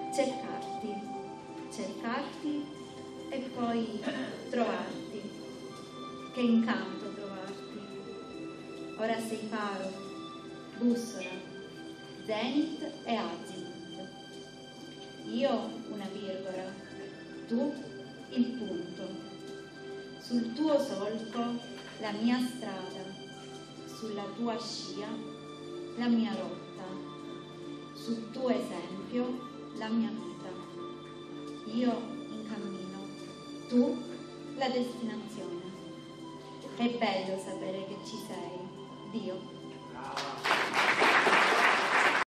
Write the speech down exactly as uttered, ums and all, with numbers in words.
cercarti, cercarti e poi trovarti. Che incanto trovarti. Ora sei faro, bussola, zenith e azimut. Io una virgola, tu il punto. Sul tuo solco la mia strada, sulla tua scia la mia rotta, sul tuo esempio la mia vita. Io in cammino, tu la destinazione. È bello sapere che ci sei, Dio.